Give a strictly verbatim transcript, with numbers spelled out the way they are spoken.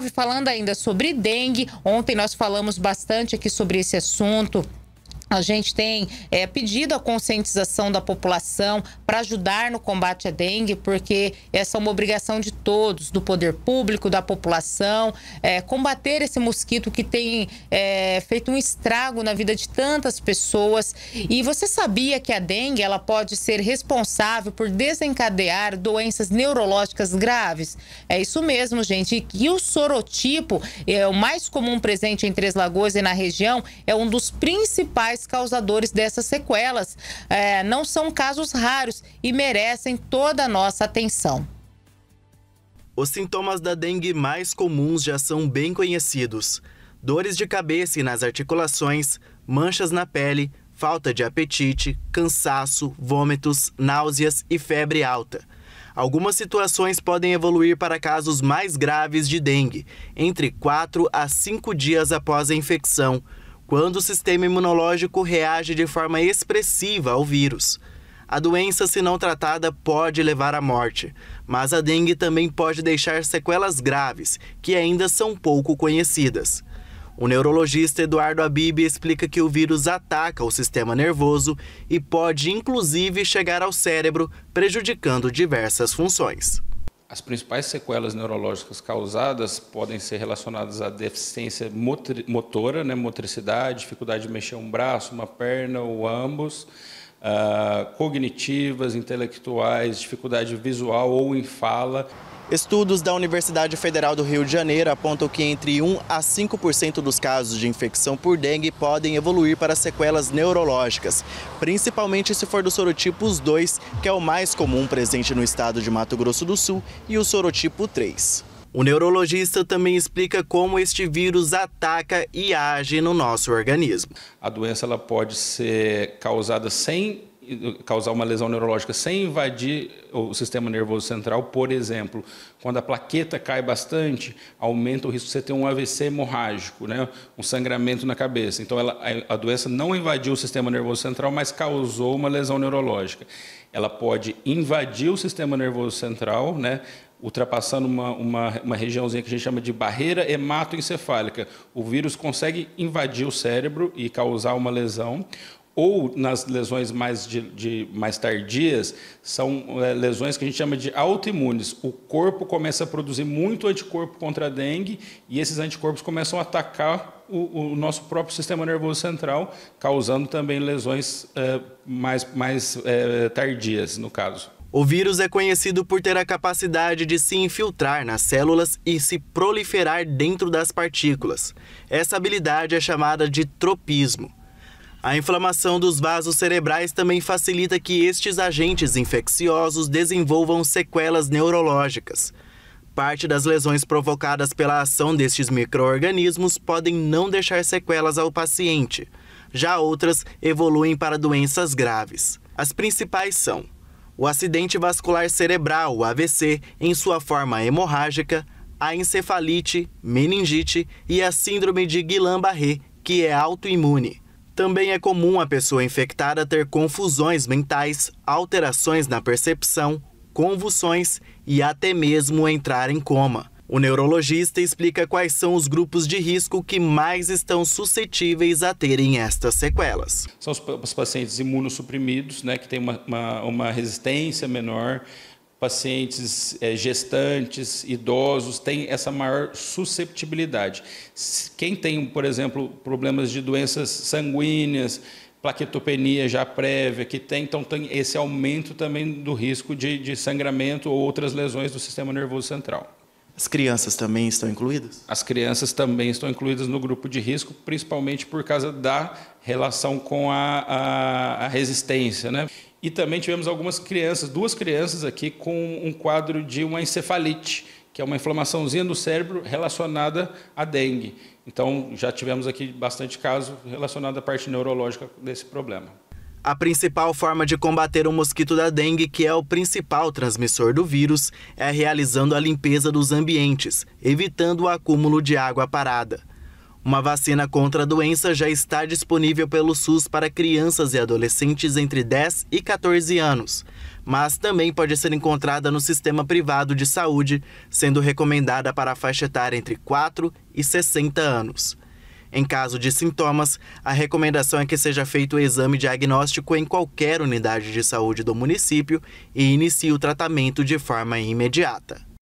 Falando ainda sobre dengue, ontem nós falamos bastante aqui sobre esse assunto. A gente tem é, pedido a conscientização da população para ajudar no combate à dengue, porque essa é uma obrigação de todos, do poder público, da população, é, combater esse mosquito que tem é, feito um estrago na vida de tantas pessoas. E você sabia que a dengue ela pode ser responsável por desencadear doenças neurológicas graves? É isso mesmo, gente. E o sorotipo, é o mais comum presente em Três Lagoas e na região, é um dos principais causadores dessas sequelas. É, não são casos raros e merecem toda a nossa atenção. Os sintomas da dengue mais comuns já são bem conhecidos: dores de cabeça e nas articulações, manchas na pele, falta de apetite, cansaço, vômitos, náuseas e febre alta. Algumas situações podem evoluir para casos mais graves de dengue, entre quatro a cinco dias após a infecção, quando o sistema imunológico reage de forma expressiva ao vírus. A doença, se não tratada, pode levar à morte, mas a dengue também pode deixar sequelas graves, que ainda são pouco conhecidas. O neurologista Eduardo Habib explica que o vírus ataca o sistema nervoso e pode, inclusive, chegar ao cérebro, prejudicando diversas funções. As principais sequelas neurológicas causadas podem ser relacionadas à deficiência motora, né, motricidade, dificuldade de mexer um braço, uma perna ou ambos, uh, cognitivas, intelectuais, dificuldade visual ou em fala. Estudos da Universidade Federal do Rio de Janeiro apontam que entre um a cinco por cento dos casos de infecção por dengue podem evoluir para sequelas neurológicas, principalmente se for do sorotipo dois, que é o mais comum presente no estado de Mato Grosso do Sul, e o sorotipo três. O neurologista também explica como este vírus ataca e age no nosso organismo. A doença ela pode ser causada sem causar uma lesão neurológica sem invadir o sistema nervoso central. Por exemplo, quando a plaqueta cai bastante, aumenta o risco de você ter um A V C hemorrágico, né? Um sangramento na cabeça. Então, ela, a doença não invadiu o sistema nervoso central, mas causou uma lesão neurológica. Ela pode invadir o sistema nervoso central, né? Ultrapassando uma, uma, uma regiãozinha que a gente chama de barreira hematoencefálica. O vírus consegue invadir o cérebro e causar uma lesão. Ou nas lesões mais, de, de, mais tardias, são é, lesões que a gente chama de autoimunes. O corpo começa a produzir muito anticorpo contra a dengue e esses anticorpos começam a atacar o, o nosso próprio sistema nervoso central, causando também lesões é, mais, mais é, tardias, no caso. O vírus é conhecido por ter a capacidade de se infiltrar nas células e se proliferar dentro das partículas. Essa habilidade é chamada de tropismo. A inflamação dos vasos cerebrais também facilita que estes agentes infecciosos desenvolvam sequelas neurológicas. Parte das lesões provocadas pela ação destes micro-organismos podem não deixar sequelas ao paciente. Já outras evoluem para doenças graves. As principais são o acidente vascular cerebral, o A V C, em sua forma hemorrágica, a encefalite, meningite e a síndrome de Guillain-Barré, que é autoimune. Também é comum a pessoa infectada ter confusões mentais, alterações na percepção, convulsões e até mesmo entrar em coma. O neurologista explica quais são os grupos de risco que mais estão suscetíveis a terem estas sequelas. São os, os pacientes imunossuprimidos, né, que têm uma, uma, uma resistência menor. Pacientes é, gestantes, idosos, têm essa maior susceptibilidade. Quem tem, por exemplo, problemas de doenças sanguíneas, plaquetopenia já prévia, que tem, então tem esse aumento também do risco de, de sangramento ou outras lesões do sistema nervoso central. As crianças também estão incluídas? As crianças também estão incluídas no grupo de risco, principalmente por causa da relação com a, a, a resistência, né? E também tivemos algumas crianças, duas crianças aqui com um quadro de uma encefalite, que é uma inflamaçãozinha do cérebro relacionada à dengue. Então, já tivemos aqui bastante caso relacionado à parte neurológica desse problema. A principal forma de combater o mosquito da dengue, que é o principal transmissor do vírus, é realizando a limpeza dos ambientes, evitando o acúmulo de água parada. Uma vacina contra a doença já está disponível pelo SUS para crianças e adolescentes entre dez e quatorze anos. mas também pode ser encontrada no sistema privado de saúde, sendo recomendada para a faixa etária entre quatro e sessenta anos. Em caso de sintomas, a recomendação é que seja feito o exame diagnóstico em qualquer unidade de saúde do município e inicie o tratamento de forma imediata.